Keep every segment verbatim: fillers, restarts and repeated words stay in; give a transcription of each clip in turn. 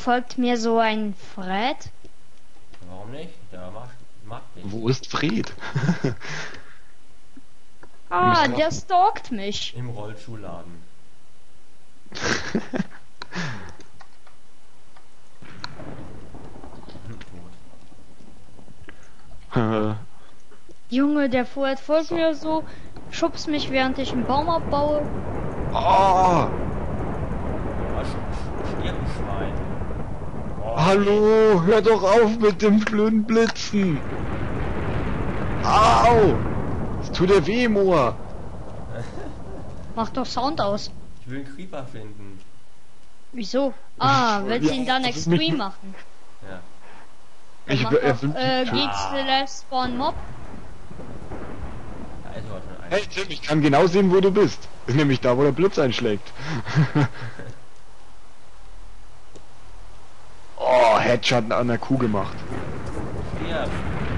folgt mir so ein Fred? Warum nicht? Der macht, macht nicht. Wo ist Fred? Ah, Müssen wir- der stalkt mich. Im Rollschuhladen. Äh, Junge, der Fred folgt So. mir so, schubst mich, während ich einen Baum abbaue. oh, Ah, Sch- Sch- Stirnschwein. Oh, hallo, hör doch auf mit dem blöden Blitzen. Au! Das tut der weh, Moa. Mach doch Sound aus. Ich will einen Creeper finden. Wieso? Ah, willst du Ja, ihn dann das ist mich- extrem machen? Ja. Dann Ich mach will- er doch, will mich äh, töten. geht slash spawn mob. Da ist aber schon ein. Hey Tim, ich kann genau sehen, wo du bist. Ist nämlich da, wo der Blitz einschlägt. Oh, Headshot an der Kuh gemacht. Stirb.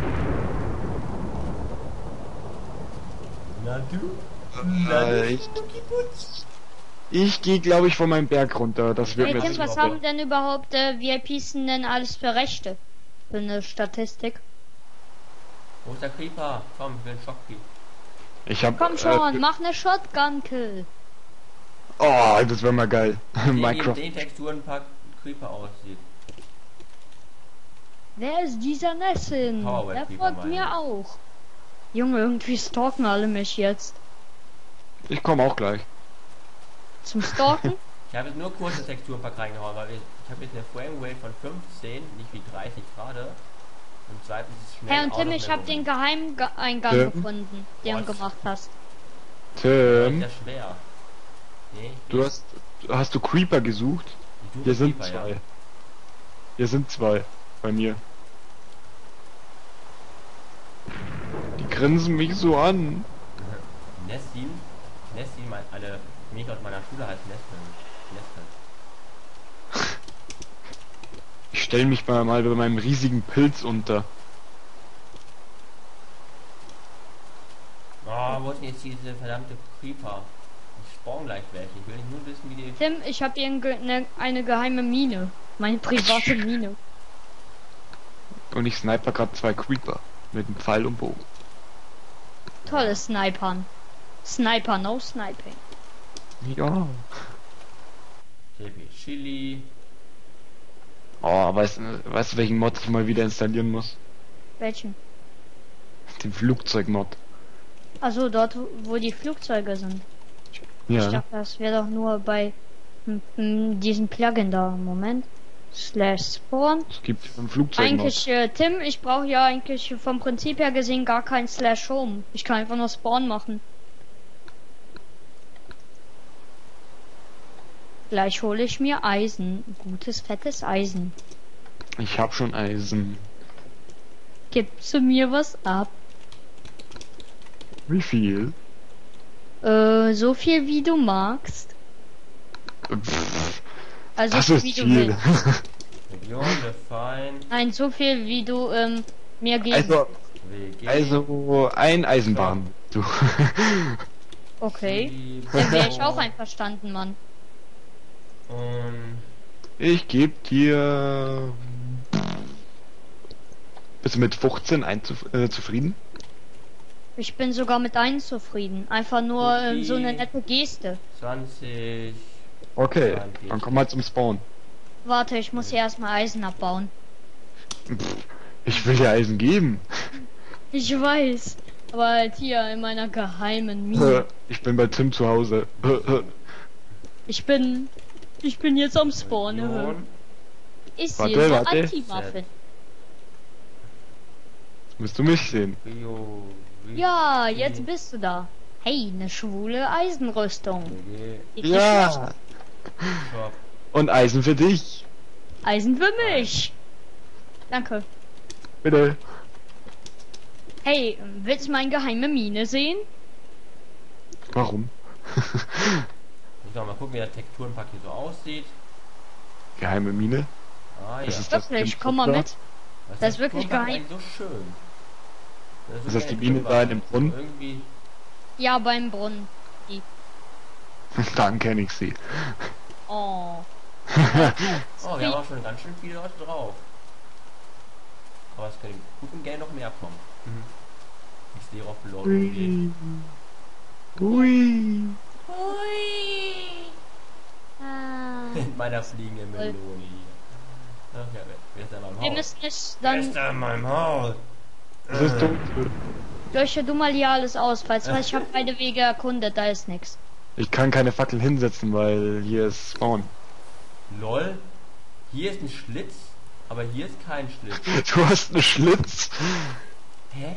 Na du? Na Äh, du? ich ich gehe, glaube ich, von meinem Berg runter. Das wird Hey mir Tim, sicher was auch- haben denn überhaupt äh, V I Ps denn alles für Rechte? Für eine Statistik. Wo ist der Creeper? Komm, ich will einen Schockpiep. Ich hab. Komm schon, Äh, mach ne Shotgun-Kill. oh, das wäre mal geil. Wie Minecraft. den Texturenpack Creeper aussieht. Wer ist dieser Nessin? Power Der Creeper, folgt meine mir ich. auch. Junge, irgendwie stalken alle mich jetzt. Ich komme auch gleich. Zum Stalken? Ich habe jetzt nur kurze Texturpack reingehauen, weil ich, ich habe jetzt eine Framerate von fünfzehn, nicht wie dreißig gerade. Und zweitens ist es schnell. Hey und Tim, out of ich hab memory. den geheimen Ge Eingang Ja. gefunden, den du Was? gemacht hast. Das ist Tim, ja schwer. Nee, du hast. Hast du Creeper gesucht? ich suche Hier sind Creeper, zwei. ja. Hier sind zwei. Bei mir. Die grinsen mich so an. Nessin. Nessin, mein, eine Mädchen aus meiner Schule heißt Nessin. Nessin. Ich stelle mich mal, mal bei meinem riesigen Pilz unter. Oh, wo ist denn jetzt diese verdammte Creeper? Ich spawn gleich welche. Ich will nicht nur wissen, wie die. Tim, ich hab hier ein ge ne eine geheime Mine. Meine private Mine. Und ich sniper gerade zwei Creeper. Mit einem Pfeil und Bogen. Tolles Snipern. Sniper, no sniping. Ja. T P Chili. Oh, weißt du, weißt du, welchen Mod ich mal wieder installieren muss? Welchen? Den Flugzeugmod. Also dort, wo die Flugzeuge sind. Ich Ja. dachte, das wäre doch nur bei m- m- diesem Plugin da. Moment. Slash Spawn. Es gibt einen Flugzeugmod. Eigentlich, äh, Tim, ich brauche ja eigentlich vom Prinzip her gesehen gar kein Slash Home. Ich kann einfach nur Spawn machen. Gleich hole ich mir Eisen. Gutes, fettes Eisen. Ich hab schon Eisen. Gibst du mir was ab? Wie viel? Äh, so viel wie du magst. Pff, Also das ist wie du viel. willst. Region, Define, Nein, so viel wie du ähm, mir geben. Also, W G. also ein Eisenbahn. Du. Okay. Chili, Dann wäre ich Blau auch einverstanden, Mann. Und Ich geb dir. Bist du mit fünfzehn einzuf äh, zufrieden? Ich bin sogar mit einem zufrieden. Einfach nur ähm, Okay. so eine nette Geste. zwanzig. Okay, zwanzig. dann komm mal zum Spawn. Warte, ich muss hier erstmal Eisen abbauen. Pff, ich will dir Eisen geben. Ich weiß. Aber halt hier in meiner geheimen Äh, Mine. Ich bin bei Tim zu Hause. Äh, Ich bin. Ich bin jetzt am Spawn. Region. Ich Warte, sehe so warte. Anti-Waffen. Musst du mich sehen. Rio. Rio, Ja, jetzt bist du da. Hey, eine schwule Eisenrüstung. W G. Die ist Ja. schlecht. Shop. Und Eisen für dich. Eisen für mich. Danke. Bitte. Hey, willst du meine geheime Mine sehen? Warum? Ich soll mal gucken, wie der Texturenpack hier so aussieht. Geheime Mine? Ah ja. Das ist das Wirklich, Tim komm mal Futter? mit. das ist wirklich Texturenpack geheim. eigentlich so schön. Das Ist so das die geil Mine drüber. da in dem Brunnen? Irgendwie. Ja, beim Brunnen. Die. Dann kenne ich sie. Oh. Oh, wir haben auch schon ganz schön viele Leute drauf. Aber es können gut und gerne noch mehr kommen. Mhm. Ich sehe auf Leute gehen. Ui. Hui! Ah. In meiner fliegenden Melone hier. Ach ja, wer ist da in meinem Wir Haus? müssen es Wer dann. ist da in meinem Haus? Das ist dunkel. Lösche du mal hier alles aus, falls was ich habe beide Wege erkundet, da ist nichts. Ich kann keine Fackel hinsetzen, weil hier ist Spawn. Lol. Hier ist ein Schlitz, aber hier ist kein Schlitz. Du hast einen Schlitz. Hä?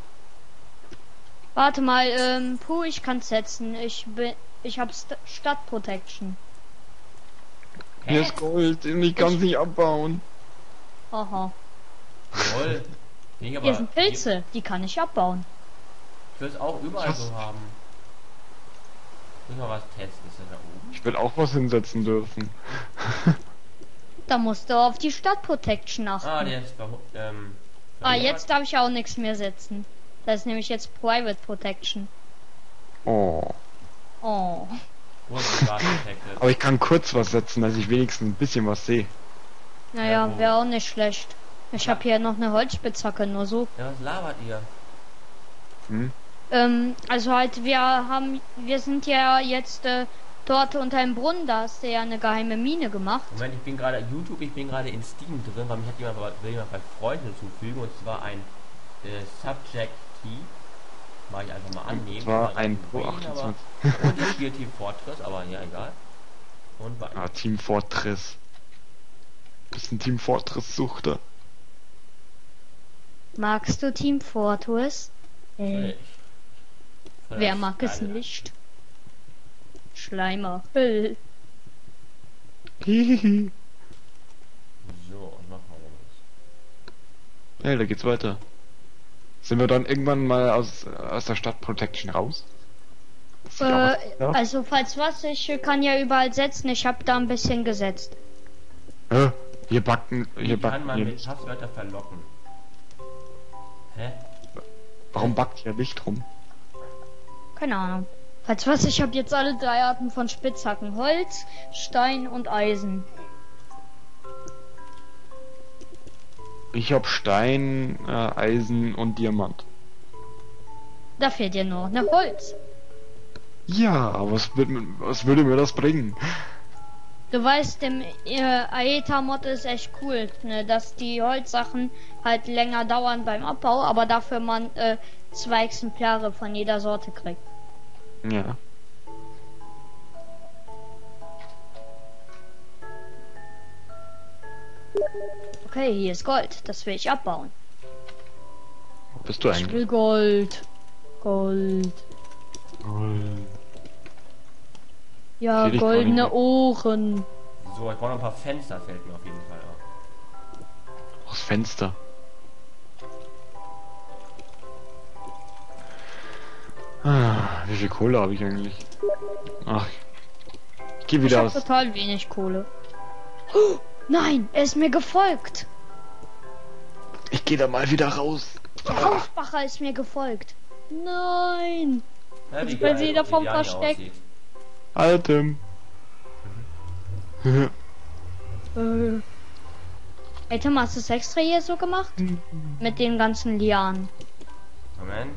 Warte mal, ähm, puh, ich kann's setzen. Ich bin, ich hab St Stadtprotection. Hier Hä? ist Gold, ich kann es nicht abbauen. Aha. Lol. Nee, aber Hier sind Pilze, die kann ich abbauen. Ich will es auch überall Was? so haben. Muss mal was testen. Ist das da oben? Ich will auch was hinsetzen dürfen. Da musst du auf die Stadtprotection achten. Ah, der ist verho- ähm. Ah, verhungert. jetzt darf ich auch nichts mehr setzen. Das ist nämlich jetzt Private Protection. Oh. Oh. Wo ist die Guard Protected? Aber ich kann kurz was setzen, dass ich wenigstens ein bisschen was sehe. Naja, Ja, wo? wäre auch nicht schlecht. Ich habe hier noch eine Holzspitzhacke, nur so. Ja, was labert ihr? Hm? Ähm, also halt, wir haben, wir sind ja jetzt äh, dort unter dem Brunnen, da hast du ja eine geheime Mine gemacht. Moment, ich bin gerade YouTube, ich bin gerade in Steam drin, weil mich hat jemand, will jemand bei Freunden hinzufügen, und zwar ein äh, Subject Key. Mag ich einfach mal annehmen. Das war Mal ein rein Pro sehen, achtundzwanzig. aber- Und jetzt hier Team Fortress, aber ja, egal. Und weiter. Ah, Team Fortress. Bist ein Team Fortress-Suchter. Magst du Team Fortress? Äh, Völlig. Völlig wer mag es geil. nicht? Schleimer. Äh. Hihihi. So, und machen wir los. Hey, da geht's weiter. Sind wir dann irgendwann mal aus, aus der Stadt Protection raus? Dass ich auch Äh, was darf? also falls was, ich kann ja überall setzen, ich habe da ein bisschen gesetzt. Hä? Hier backen, Wie hier kann backen man hier mit Licht. Passwörter verlocken? Hä? Warum backt hier Licht rum? Keine Ahnung. Falls was, ich habe jetzt alle drei Arten von Spitzhacken. Holz, Stein und Eisen. Ich hab Stein, äh, Eisen und Diamant. Da fehlt dir nur ne Holz. Ja, was, wird, mir- was würde mir das bringen? Du weißt, dem äh, Aeta-Mod ist echt cool, ne, dass die Holzsachen halt länger dauern beim Abbau, aber dafür man äh, zwei Exemplare von jeder Sorte kriegt. Ja. Okay, hier ist Gold, das will ich abbauen. Wo bist du Ich eigentlich? will Gold. Gold. Ja, Seh dich gar goldene nicht. Ohren. So, ich brauche noch ein paar Fenster, fällt mir auf jeden Fall auf. Aus Fenster. Ah, wie viel Kohle habe ich eigentlich? Ach, ich geh Ich wieder habe aus. total wenig Kohle. Oh, nein, er ist mir gefolgt. Ich gehe da mal wieder raus. Der Aufwacher ist mir gefolgt. Nein. Ja, Jetzt wie bin geil, sie da wie vom die Anja Versteck. aussieht. Altem. Äh. Hey Tim, hast du es extra hier so gemacht? Mit den ganzen Lianen. Moment.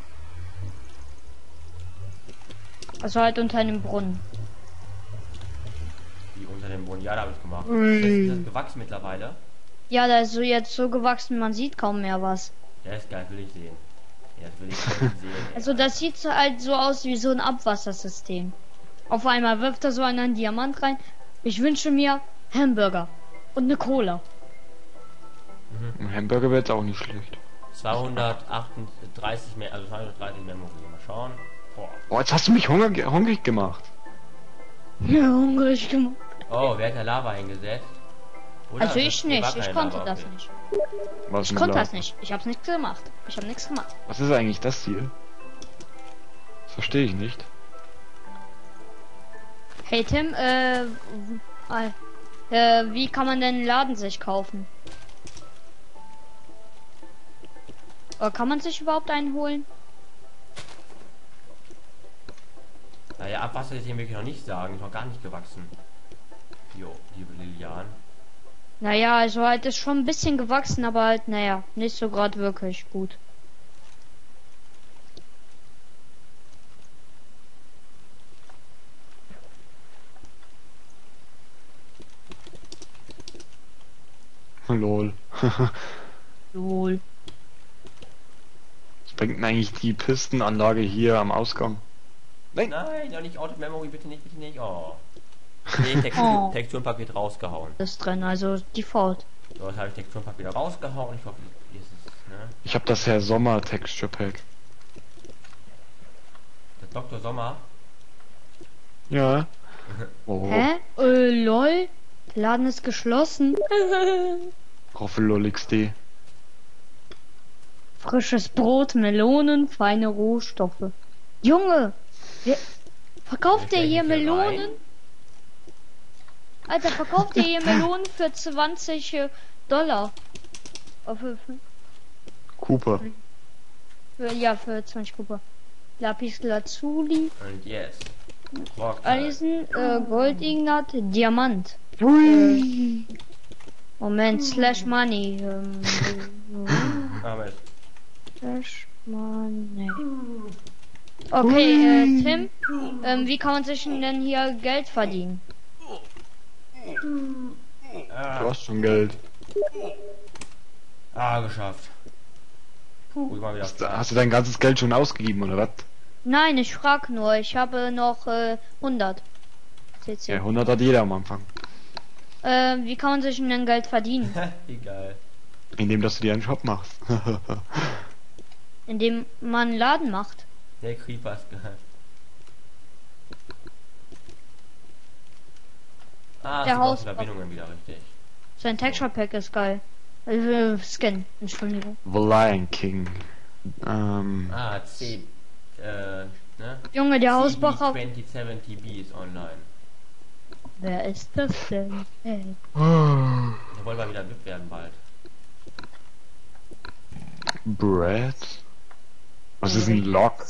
Also halt unter einem Brunnen. Wie unter dem Boden. Ja, da habe ich gemacht. Ui. Das ist das gewachsen mittlerweile. Ja, da ist so jetzt so gewachsen, man sieht kaum mehr was. Der ist geil, will ich sehen. Ja, das will ich wirklich sehen. ey. Also das sieht so halt so aus wie so ein Abwassersystem. Auf einmal wirft er so einen Diamant rein. Ich wünsche mir Hamburger und eine Cola. Ein Hamburger wäre jetzt auch nicht schlecht. zweihundertachtunddreißig mehr, also zweihundertdreißig Memory. Mal schauen. Boah. Oh, jetzt hast du mich hunger, hungrig gemacht. Ja, hungrig gemacht. Oh, wer hat da Lava hingesetzt? Oder? Also Das- ich hier war nicht, ich keine konnte Lava, das okay. nicht. Was Ich mit konnte Lava? das nicht. Ich hab's nichts gemacht. Ich hab nichts gemacht. Was ist eigentlich das hier? Das verstehe ich nicht. Hey Tim, äh, w- äh, wie kann man denn einen Laden sich kaufen? Oder kann man sich überhaupt einen holen? Naja, Abwasser ist hier wirklich noch nicht sagen, ist noch gar nicht gewachsen. Jo, liebe Lilian. Naja, also halt ist schon ein bisschen gewachsen, aber halt, naja, nicht so gerade wirklich gut. Lol. Lol. Was bringt denn eigentlich die Pistenanlage hier am Ausgang? Nein! Nein, ja nicht Out of Memory, bitte nicht, bitte nicht. Oh. Nee, Textur, Oh. Texturenpack wird rausgehauen. Ist drin, also Default. So, jetzt habe ich Texturenpack wieder rausgehauen. Ich hoffe, hier ist es, ne? Ich habe das Herr Sommer Texture Pack. Das Doktor Sommer. Ja. Oh. Hä? Äh, lol. Der Laden ist geschlossen. Roffelol X D. Frisches Brot, Melonen, feine Rohstoffe. Junge! Wer, verkauft Wer der hier fällt hier Melonen? rein? Alter, verkauft der hier Melonen für zwanzig äh, Dollar? Oh, für, für, Cooper. für, ja, für zwanzig Kuba. Lapis Lazuli, Und yes. Rock. Eisen, äh, Goldignat, Diamant. Hui. Moment, Slash Money. Ähm, Ah, Mensch. Slash Money. Okay, äh, Tim, ähm, wie kann man sich denn hier Geld verdienen? Ah, Du hast schon Geld. ah geschafft. Puh, ich mal wieder. Hast, hast du dein ganzes Geld schon ausgegeben, oder was? Nein, ich frag nur, ich habe noch äh, hundert C C. Ja, hundert hat jeder am Anfang. Äh, wie kann man sich denn Geld verdienen? Wie geil. Indem, dass du dir einen Shop machst. Indem man einen Laden macht. Der Creeper ist geil. Ah, Der du brauchst Haus- Verbindungen wieder richtig. Sein Texture Pack ist geil. Äh, Skin, Entschuldigung. The Lion King. Ähm, Ah, C. Äh, ne? Junge, der Hausbacher. siebenundzwanzig T B ist online. Wer ist das denn? Äh, oh, Da wollen wir wieder V I P werden bald. Brad? Was ist ein Log?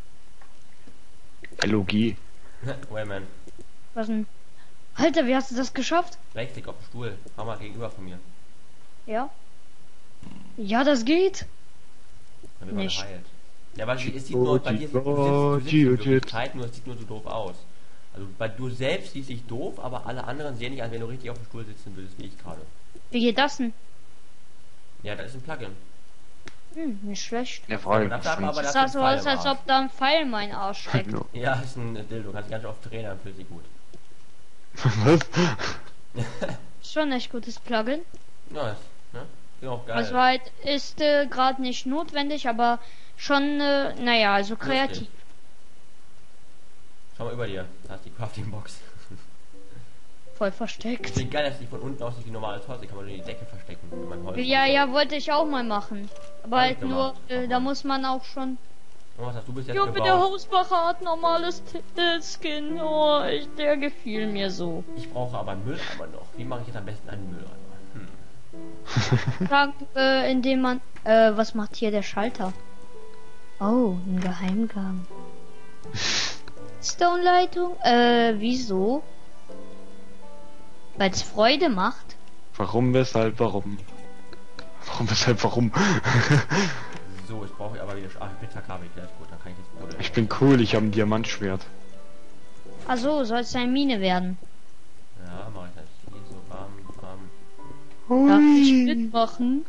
L O G. Wayman. was denn? Alter, wie hast du das geschafft? Rechtsklick auf den Stuhl. Fahr mal gegenüber von mir. Ja. Ja, das geht. Dann wird man Nicht. geheilt. Ja, weil es sieht nur, bei dir du sitzt, du sitzt in Wirklichkeit, nur es sieht nur so doof aus. Also bei du selbst siehst dich doof, aber alle anderen sehen dich, als wenn du richtig auf dem Stuhl sitzen würdest, wie ich gerade. Wie geht das denn? Ja, das ist ein Plugin. Hm, nicht schlecht. Ja, vor allem. Aber dafür aber Das das sah so aus, als ob da ein Pfeil in meinen Arsch steckt. Ja, ist ein Dildo, kannst ganz oft drehen, dann fühlt sich gut. Was? Schon echt gutes Plugin. Nice, ne? Ja, auch geil. Also halt ist äh, gerade nicht notwendig, aber schon, äh, naja, also kreativ. Lustig. Schau mal über dir, da ist die Crafting Box. Voll versteckt. Ich finde geil, dass die von unten aussieht wie normales Holz, die kann man in die Decke verstecken, wenn man Holz. Ja, ja, wollte ich auch mal machen. Aber Hab halt ich nur, gemacht. äh, da muss man auch schon. Und was hast du bis jetzt Junge, der gebaut? Hausbacher hat normales T- äh, Skin. Oh, ich, der gefiel mir so. Ich brauche aber einen Mülleimer noch. Wie mache ich jetzt am besten einen Mülleimer? Hm. Sag, äh, indem man, äh, was macht hier der Schalter? Oh, ein Geheimgang. Stone-Leitung? Äh, wieso? Weil es Freude macht. Warum, weshalb, warum? Warum, weshalb, warum? So, ich brauche aber wieder. Ach, Mittag habe ich gleich. Gut, dann kann ich jetzt buddeln. Ich bin cool, ich habe ein Diamantschwert. Ach so, soll es eine Mine werden? Ja, mache ich das. Hier so, bam, bam. Darf ich mitmachen?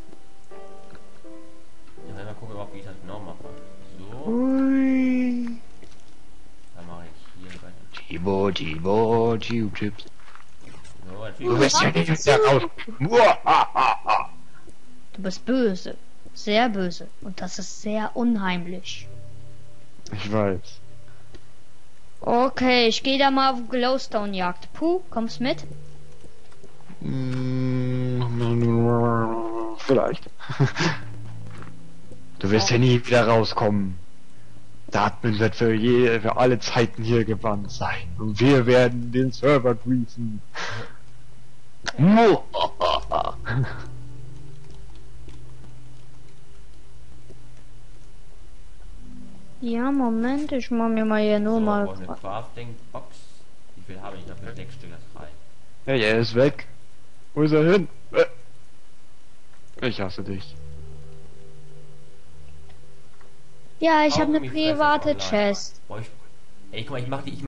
Ja, mal gucken, überhaupt, wie ich das genau mache. So, Hui. dann mache ich hier weiter. Tibo, Tibo, Tibo-Chips. So, dann Du bist ja nicht aus der raus. Muahaha. Du bist böse. Sehr böse. Und das ist sehr unheimlich. Ich weiß. Okay, ich gehe da mal auf Glowstone-Jagd. Puh, kommst mit? Mm, Vielleicht. Du wirst ja nie wieder rauskommen. Datman wird für, je, für alle Zeiten hier gebannt sein. Und wir werden den Server griefen. Muahaha. Ja, Moment, ich mach mir mal hier nur so, mal. und eine Crafting Box. Wie viel habe ich dafür? Sechs Stück, das reicht. Hey, er ist weg. Wo ist er hin? Äh. Ich hasse dich. Ja, ich Auch habe eine irgendwie Fresse private online. Chest. Boah, ich, ey, guck mal, ich mach die, ich